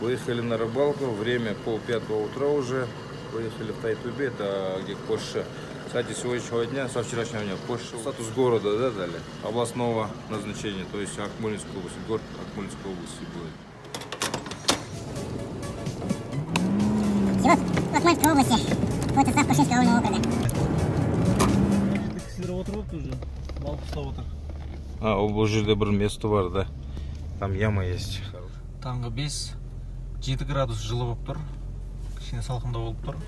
Выехали на рыбалку, время 4:30 утра уже. Выехали в Тайтубе, это где Польша. Кстати, сегодняшнего дня, со вчерашнего дня, Польша статус города, да, дали, областного назначения, то есть Акмолинская область, город Акмолинской области будет. Сегодня в Акмольской области, вот состав Пушинского районного округа. А, у жерде бір место бар, да. Там яма есть. Таңғы 5-7 градус жылы болып тұр. Кішкене салқындау болып тұр.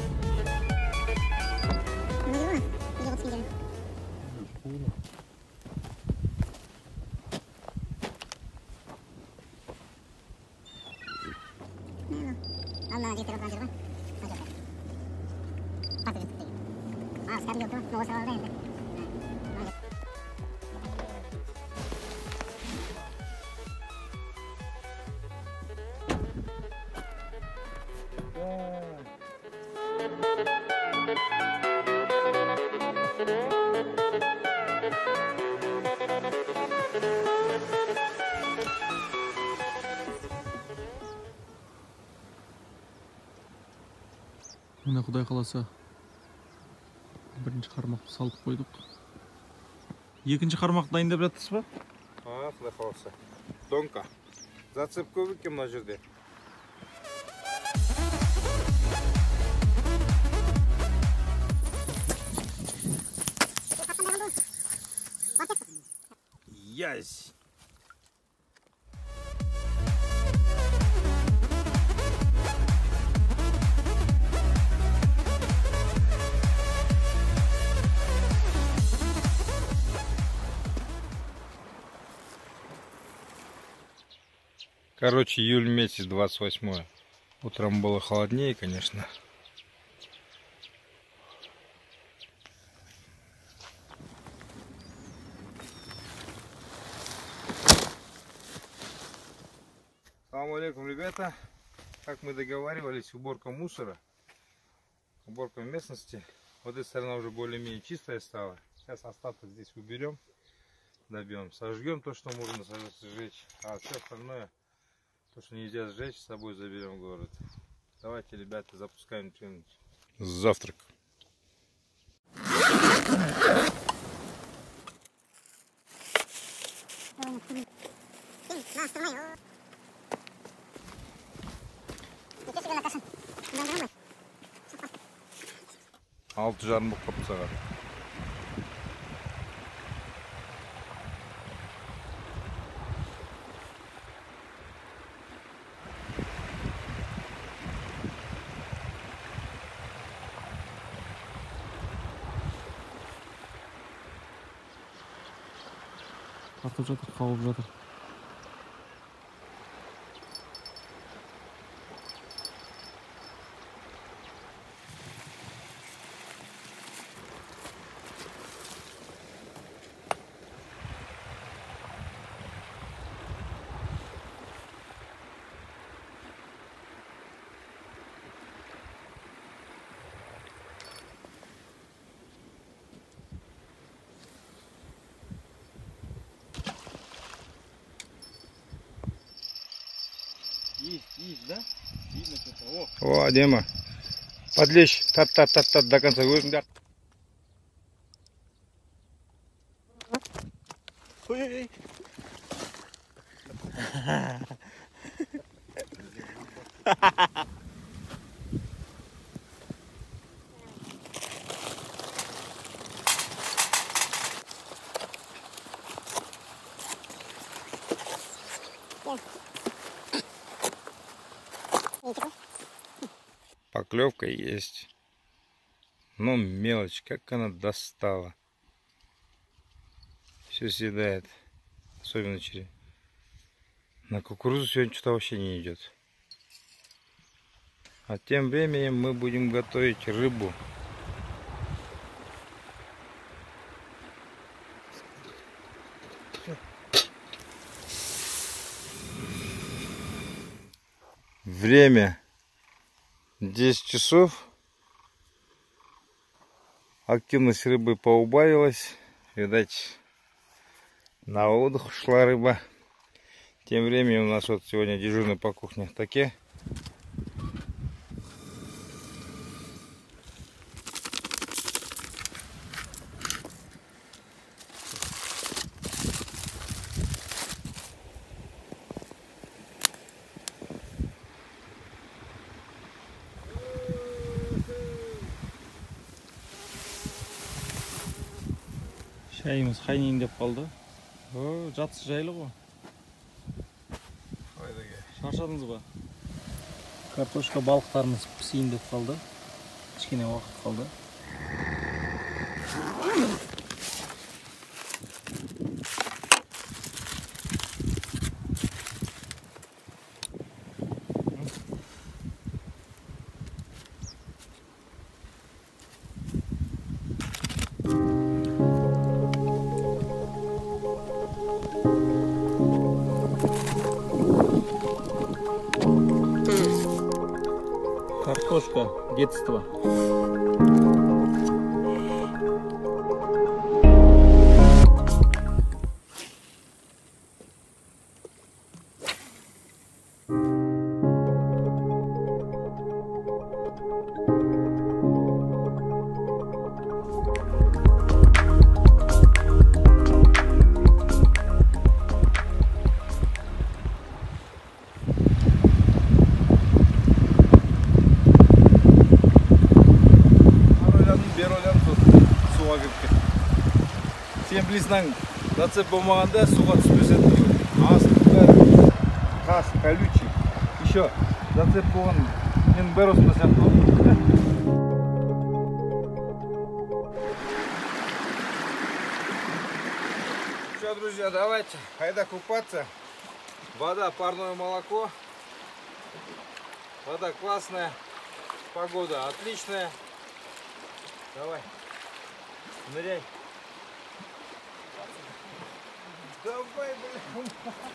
Мына Құдай қаласа бірінші қармақты салып қойдық. Екінші қармақ дайындап жатырсыз ба? А, Құдай қаласа. Донка. Зацеп көп екен мына жерде. Ясь! Короче, июль месяц, 28. Утром было холоднее, конечно. Салам алейкум, ребята. Как мы договаривались, уборка мусора, уборка местности. Вот эта сторона уже более-менее чистая стала. Сейчас остаток здесь уберем, добьем, сожгем то, что можно сжечь, а все остальное, то, что нельзя сжечь, с собой заберем в город. Давайте, ребята, запускаем челлендж. Завтрак. Алты жарым болып қалыпты сағат. Тартып жатыр, қауып жатыр. Есть, да? Видно что-то. О, Дема. Подлечь. Тат до конца. Ой-ой-ой. Поклевка есть. Но мелочь, как она достала. Все съедает. Особенно через... На кукурузу сегодня что-то вообще не идет. А тем временем мы будем готовить рыбу. Время 10 часов. Активность рыбы поубавилась. Видать, на отдых ушла рыба. Тем временем у нас вот сегодня дежурный по кухне Таке. Шайымыз қайнайын деп қалды. Жатсы жайлы ғой. Шаршадыңыз ба? Картошка балықтарымыз пісейін деп қалды. Кішкене уақыт қалды. Картошка детства. Сен білесің, зацеп болмағанда суға түспеседі дейді. Астында тас, колючий. Еще зацеп болған, мен бәрі осында сияқты болды. Все, друзья, давайте, айда купаться. Вода, парное молоко. Вода классная, погода отличная. Давай, ныряй. Давай, блин.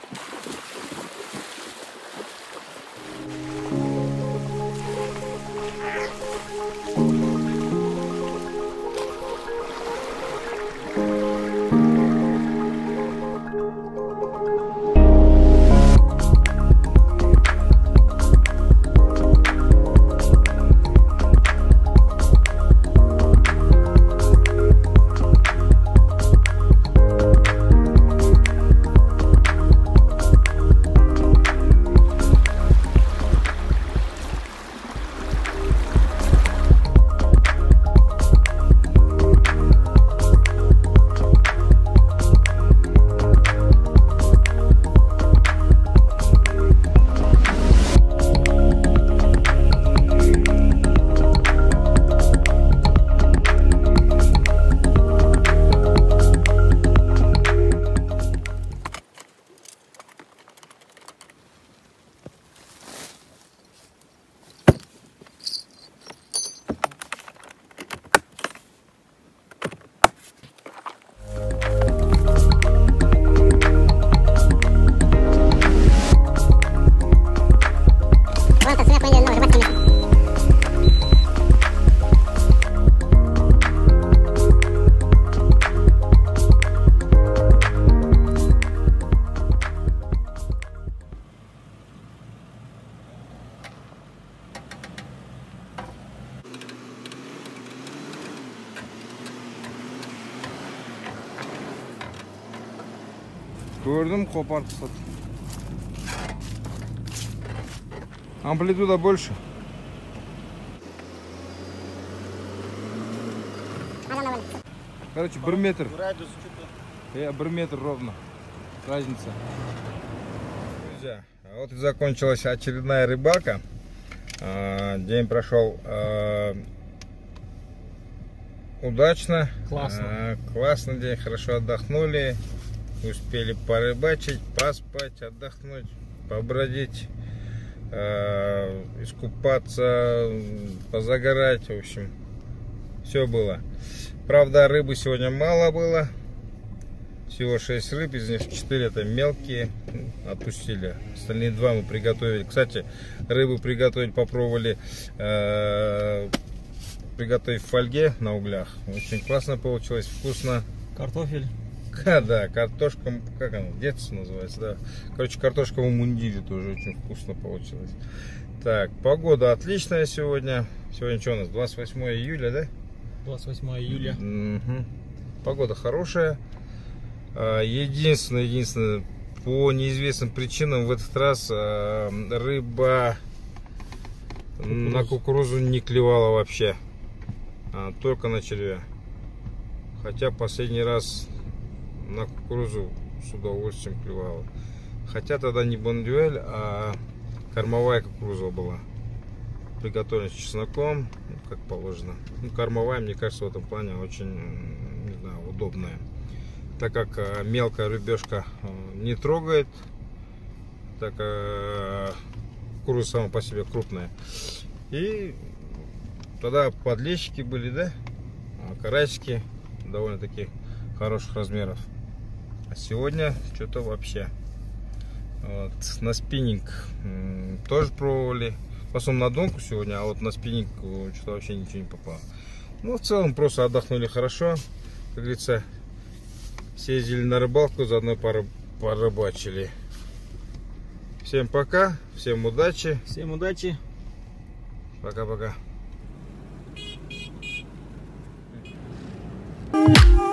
Көрдім, қопарып тастады. Амплитуда больше. Короче, 1 метр. 1 метр ровно. Разница. Друзья, вот и закончилась очередная рыбалка. День прошел удачно. Классно. Классный день, хорошо отдохнули. Успели порыбачить, поспать, отдохнуть, побродить, искупаться, позагорать, в общем, все было. Правда, рыбы сегодня мало было, всего 6 рыб, из них 4 это мелкие, отпустили, остальные 2 мы приготовили. Кстати, рыбу приготовить попробовали, приготовить в фольге на углях, очень классно получилось, вкусно. Картофель. Да, картошка, как она, детство называется, да. Короче, картошка в мундире тоже очень вкусно получилось. Так, погода отличная сегодня. Сегодня что у нас, 28 июля, да? 28 июля. Угу. Погода хорошая. Единственное, по неизвестным причинам в этот раз рыба на кукурузу не клевала вообще. Только на червя. Хотя последний раз на кукурузу с удовольствием клевала. Хотя тогда не бондюэль, а кормовая кукуруза была. Приготовлена с чесноком, как положено. Кормовая, мне кажется, в этом плане очень, не знаю, удобная. Так как мелкая рыбешка не трогает, так как кукуруза сама по себе крупная. И тогда подлещики были, да? Карасики довольно-таки хороших размеров. А сегодня что-то вообще. Вот. На спиннинг тоже пробовали. В основном на донку сегодня, а вот на спиннинг что-то вообще ничего не попало. Ну, в целом просто отдохнули хорошо. Как говорится, съездили на рыбалку, заодно порыбачили. Всем пока, всем удачи. Всем удачи. Пока-пока.